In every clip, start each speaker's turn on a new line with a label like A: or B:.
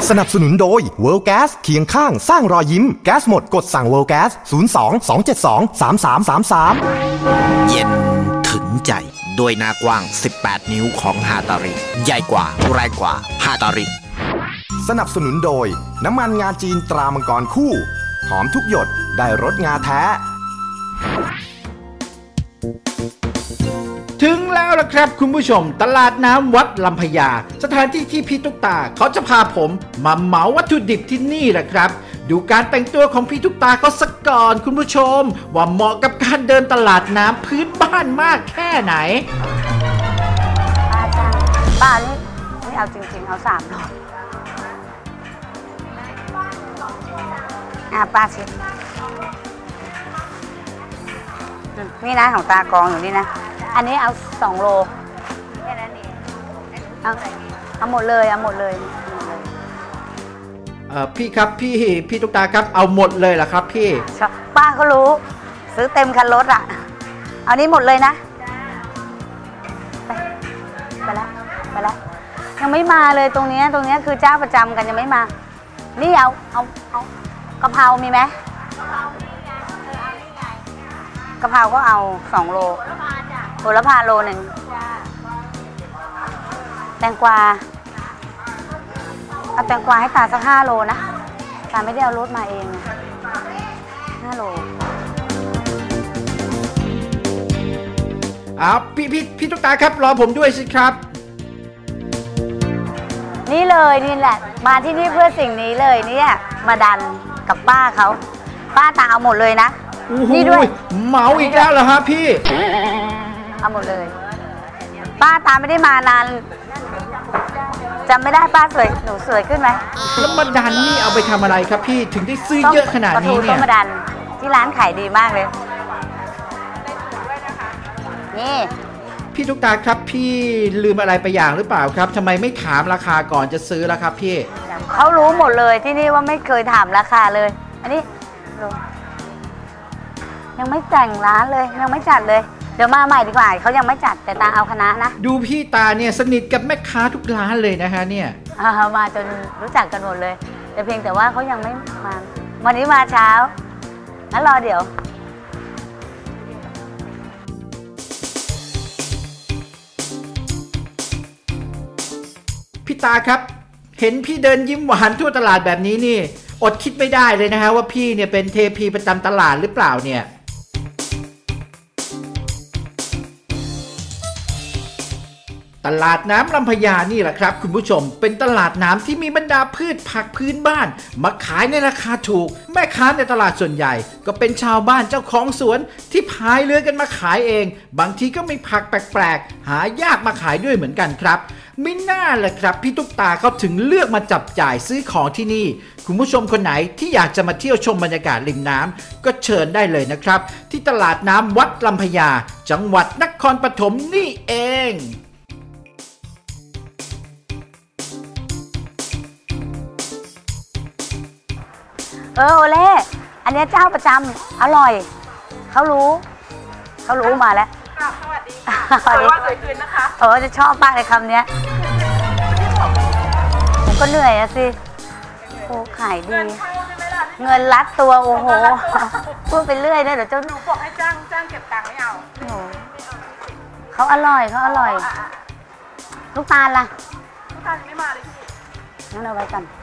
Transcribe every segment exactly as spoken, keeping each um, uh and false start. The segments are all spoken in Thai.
A: สนับสนุนโดย World Gas เคียงข้างสร้างรอยยิ้มแก๊สหมดกดสั่ง World Gas ศูนย์ สอง สอง เจ็ด สอง สาม สาม สาม สาม
B: เย็นถึงใจด้วยหน้ากว้างสิบแปดนิ้วของฮาตาริใหญ่กว่าแรงกว่าฮาตาริ
A: สนับสนุนโดยน้ำมันงาจีนตรามังกรคู่หอมทุกหยดได้รสงาแท้
C: ถึงแล้วล่ะครับคุณผู้ชมตลาดน้ำวัดลำพญาสถานที่ที่พี่ตุ๊กตาเขาจะพาผมมาเหมาวัตถุดิบที่นี่แหละครับดูการแต่งตัวของพี่ตุ๊กตาเขาสักก่อนคุณผู้ชมว่าเหมาะกับการเดินตลาดน้ำพื้นบ้านมากแค่ไหน
D: ป้าจ้าป้านี่ไม่เอาจริงๆเอาสามโลอ่ะป้าชินี่นะของตากองอยู่นี่นะอันนี้เอาสองโลแค่นั้นเองเอาเอาหมดเลยเอาหมดเลย
C: เอ่อพี่ครับพี่พี่ตุ๊กตาครับเอาหมดเลยเหรอครับพี่
D: ป้าก็รู้ซื้อเต็มคันรถอ่ะเอานี้หมดเลยนะไปไปแล้วไปแล้วยังไม่มาเลยตรงนี้ตรงนี้คือเจ้าประจำกันยังไม่มานี่เอาเอาเอากะเพรามีไหมกะเพราก็เอาสองโลโหระพาโลหนึ่งแตงกวาเอาแตงกวาให้ตาสักห้าโลนะตาไม่ได้เอารถมาเองห้าโล
C: อ้าวพี่พี่พี่ตุ๊กตาครับรอผมด้วยสิครับ
D: นี่เลยนี่แหละมาที่นี่เพื่อสิ่งนี้เลยเนี่ยมาดันกับป้าเขาป้าตาเอาหมดเลยนะ
C: นี่ด้วยเหมาอีกแล้วเหรอฮะพี่
D: เอาหมดเลยป้าตาไม่ได้มานานจำไม่ได้ป้าสวยหนูสวยขึ้นไหม
C: แล้วมาดันนี่เอาไปทำอะไรครับพี่ถึงได้ซื้อเยอะขนาดนี้เนี่ย
D: มาดันที่ร้านขายดีมากเลยนี่
C: พี่ตุ๊กตาครับพี่ลืมอะไรไปอย่างหรือเปล่าครับทำไมไม่ถามราคาก่อนจะซื้อล่ะครับพี่
D: เขารู้หมดเลยที่นี่ว่าไม่เคยถามราคาเลยอันนี้ยังไม่แต่งร้านเลยยังไม่จัดเลยเดี๋ยวมาใหม่ดีกว่าเขายังไม่จัดแต่ตาเอาคณะนะ
C: ดูพี่ตาเนี่ยสนิทกับแม่ค้าทุกร้านเลยนะคะเนี่ย
D: มาจนรู้จักกันหมดเลยแต่เพียงแต่ว่าเขายังไม่มาวันนี้มาเช้างั้นรอเดี๋ยว
C: พี่ตาครับเห็นพี่เดินยิ้มหวานทั่วตลาดแบบนี้นี่อดคิดไม่ได้เลยนะฮะว่าพี่เนี่ยเป็นเทพีประจำตลาดหรือเปล่าเนี่ยตลาดน้ำลำพญานี่แหละครับคุณผู้ชมเป็นตลาดน้ำที่มีบรรดาพืชผักพื้นบ้านมาขายในราคาถูกแม่ค้าในตลาดส่วนใหญ่ก็เป็นชาวบ้านเจ้าของสวนที่พายเรือกันมาขายเองบางทีก็มีผักแปลกๆหายากมาขายด้วยเหมือนกันครับไม่น่าเลยครับพี่ตุ๊กตาเขาถึงเลือกมาจับจ่ายซื้อของที่นี่คุณผู้ชมคนไหนที่อยากจะมาเที่ยวชมบรรยากาศริมน้ำก็เชิญได้เลยนะครับที่ตลาดน้ำวัดลำพญาจังหวัดนครปฐมนี่เอง
D: เออโอเล่อันนี้เจ้าประจำอร่อยเขารู้เขารู้มาแล้ว
E: สวัสดีสวยว่าสวยคืนนะคะ
D: เออจะชอบมากเลยคำนี้ผมก็เหนื่อยอะสิโอ้ขายดีเงินรัดตัวโอ้โหพูดไปเรื่อยนะเดี๋ยวเจ้า
E: หนูบอกให้จ้างจ้างเก็บตังค์ไม่เอา
D: เขาอร่อยเขาอร่อยลูกตาลล่ะ
E: ลูกตาลยังไม่มาเลย
D: พี่งั้นเอาไว้กัน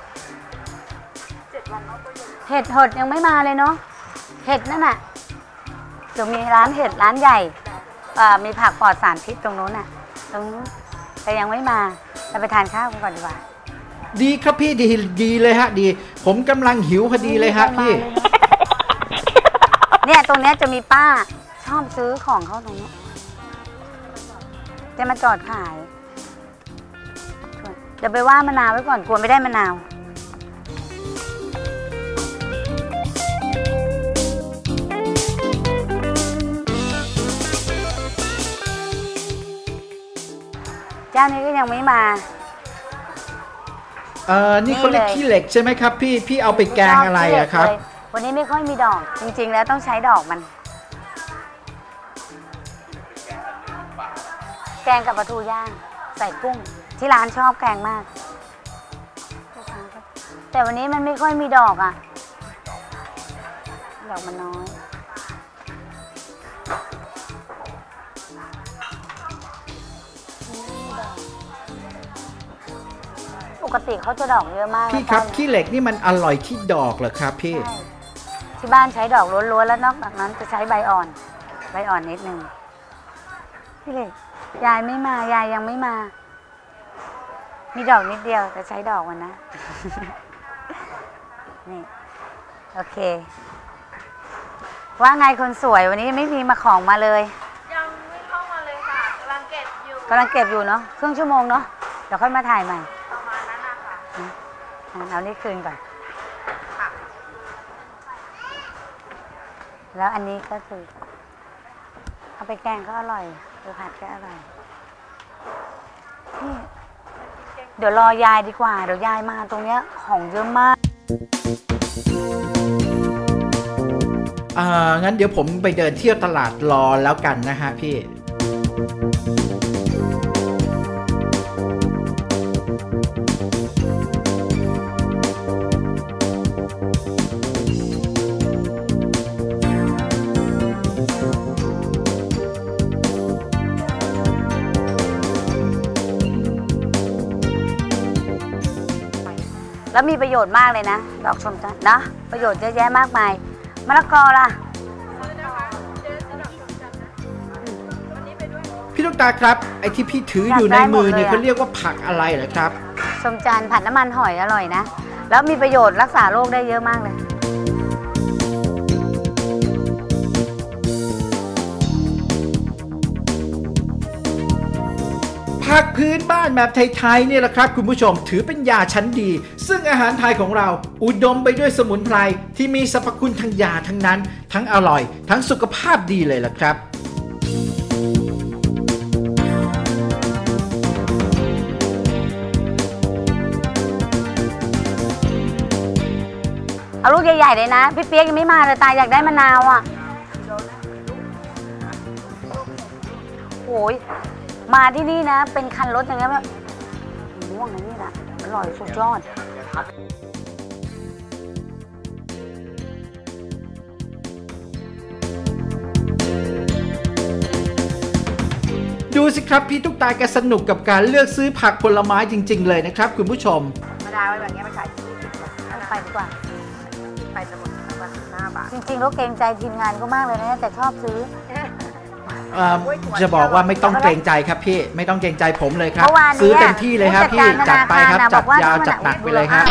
D: เห็ดหดยังไม่มาเลยเนาะเห็ดนั่นน่ะเดี๋ยวมีร้านเห็ดร้านใหญ่มีผักปลอดสารพิษตรงนู้นน่ะตรงนู้นแต่ยังไม่มาเราไปทานข้าวกันก่อนดีกว่า
C: ดีครับพี่ดีดีเลยฮะดีผมกำลังหิวพอดีเลยฮะพี่
D: เนี่ยตรงนี้จะมีป้าชอบซื้อของเขาตรงนี้จะมาจอดขายเดี๋ยวไปว่ามะนาวไว้ก่อนกลัวไม่ได้มะนาวเจ้านี้ก็ยังไม่มา
C: เออนี่เขาเรียกขี้เหล็กใช่ไหมครับพี่พี่เอาไปแกงอะไรอะครับ
D: วันนี้ไม่ค่อยมีดอกจริงๆแล้วต้องใช้ดอกมันแกงกับปลาทูย่างใส่กุ้งที่ร้านชอบแกงมากแต่วันนี้มันไม่ค่อยมีดอกอ่ะดอกมันน้อยปกติเขาจะดอกเยอะมาก
C: พี่ครับขี้เหล็กนี่มันอร่อยที่ดอกเหรอครับพี่
D: ที่บ้านใช้ดอกล้วนๆแล้วนอกจากนั้นจะใช้ใบอ่อนใบอ่อนนิดนึงพี่เหล็กยายไม่มายายยังไม่มามีดอกนิดเดียวแต่ใช้ดอกมันนะนี่โอเคว่าไงคนสวยวันนี้ไม่มีมาของมาเลย
E: ยังไม่เข้ามาเลยค่ะกำลังเก็บอยู่
D: กำลังเก็บอยู่เนาะครึ่งชั่วโมงเนาะเดี๋ยวค่อยมาถ่ายใหม่
E: ประมาณนั้นนะคะ
D: เอานี่คืนก่อนแล้วอันนี้ก็คือเอาไปแกงก็อร่อยหรือผัดก็อร่อยนี่เดี๋ยวรอยายดีกว่าเดี๋ยวยายมาตรงเนี้ยของเยอะมาก
C: อ่างั้นเดี๋ยวผมไปเดินเที่ยวตลาดรอแล้วกันนะฮะพี่
D: แล้วมีประโยชน์มากเลยนะดอกชมจันทร์นะประโยชน์เยอะแยะมากมายมะละกอล่ะ
C: พี่ลูกตาครับไอ้ที่พี่ถืออยู่ในมือเนี่ยเขาเรียกว่าผักอะไรเหรอครับ
D: ชมจันทร์ผัดน้ำมันหอยอร่อยนะแล้วมีประโยชน์รักษาโรคได้เยอะมากเลย
C: ผักพื้นบ้านแบบไทยๆเนี่ยแหละครับคุณผู้ชมถือเป็นยาชั้นดีซึ่งอาหารไทยของเราอุดมไปด้วยสมุนไพรที่มีสรรพคุณทางยาทั้งนั้นทั้งอร่อยทั้งสุขภาพดีเลยล่ะครับ
D: เอาลูกใหญ่ๆเลยนะพี่เปี๊ยกยังไม่มาเลยตาอยากได้มะนาวอ่ะโอ้ยมาที่นี่นะเป็นคันรถอย่างเงี้ยแบบม่วงนะนี่แหละอร่อยสุดยอด
C: ดูสิครับพี่ตุ๊กตาแกสนุกกับการเลือกซื้อผักผลไม้จริงๆเลยนะครับคุณผู้ชม
E: มะนาวไว้แบบนี้มาขายที่ยี่สิบบาท
D: ไปดีกว่า
E: ไปจะหมดวันห้าบาท
D: จริงๆแล้วเกรงใจทีมงานก็มากเลยนะแต่ชอบซื้อ
C: จะบอกว่าไม่ต้องเกรงใจครับพี่ไม่ต้องเกรงใจผมเลยครับซื้อเต็มที่เลยครับพี่จัดไปครับจัดยาวจัดหนักไปเลยครับ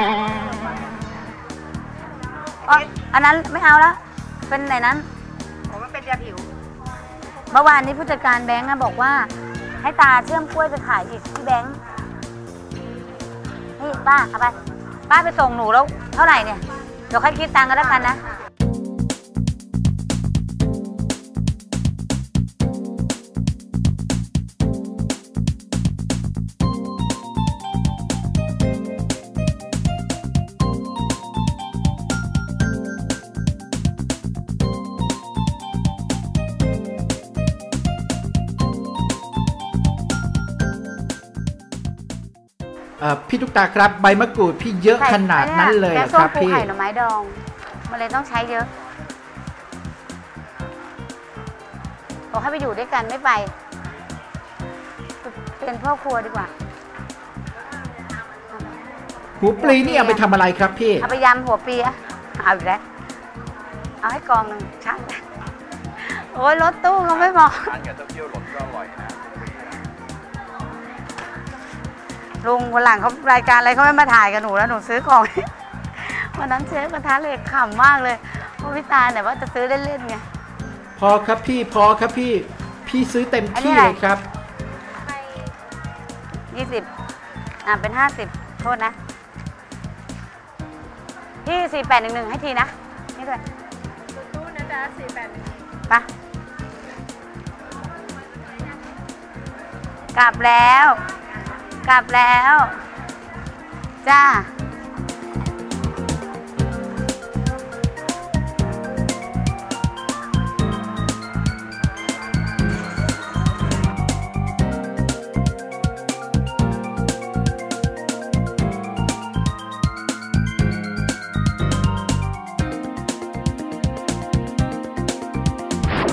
D: อันนั้นไม่เอาแล้วเป็นไหนนั้น
E: ผมว่าเป็นยาผิว
D: เมื่อวานนี้ผู้จัดการแบงค์บอกว่าให้ตาเชื่อมกล้วยไปขายอีกที่แบงค์นี่ป้าเอาไปป้าไปส่งหนูแล้วเท่าไหร่เนี่ยเดี๋ยวค่อยคิดตังค์กันแล้วกันนะ
C: พี่ตุ๊กตาครับใบมะกรูดพี่เยอะขนาดนั้นเลยครับพี่
D: ไข่หน่อไม้ดองมันเลยต้องใช้เยอะบอกให้ไปอยู่ด้วยกันไม่ไปเป็นพ่อครัวดีกว่า
C: หัวปลีนี่เอาไปทำอะไรครับพี่
D: เอาไปยำหัวปลีอะเอาอีกแล้วเอาให้กองหนึ่งช่างโอ้ยรถตู้เขาไม่บอกทานกับเต้าเจี้ยวหล่นก็อร่อยนะลุงวันหลังเขารายการอะไรเขาไม่มาถ่ายกับหนูแล้วหนูซื้อของวันนั้นเชฟกระทะเหล็กขำมากเลยเพราะพี่ตาเนี่ยว่าจะซื้อเล่นๆไง
C: พอครับพี่พอครับพี่พี่ซื้อเต็มที่เลยครับ
D: ยี่สิบอ่าเป็นห้าสิบโทษนะพี่สี่แปดหนึ่งหนึ่งให้ทีนะนี่ด้วย
E: ตู้นะจ๊ะสี่แปดหนึ่ง
D: ไปกลับแล้วกลับแล้วจ้า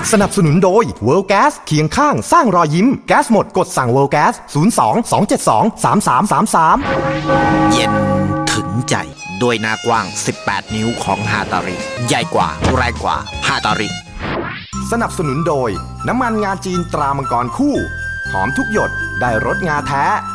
A: สนับสนุนโดย World Gas เคียงข้างสร้างรอยยิ้มแก๊สหมดกดสั่ง World Gas ศูนย์ สอง สอง เจ็ด สอง สาม สาม สาม สาม
B: เย็นถึงใจด้วยหน้ากว้างสิบแปดนิ้วของฮาตาริใหญ่กว่าแรงกว่าฮาตาริ
A: สนับสนุนโดยน้ำมันงาจีนตรามังกรคู่หอมทุกหยดได้รสงาแท้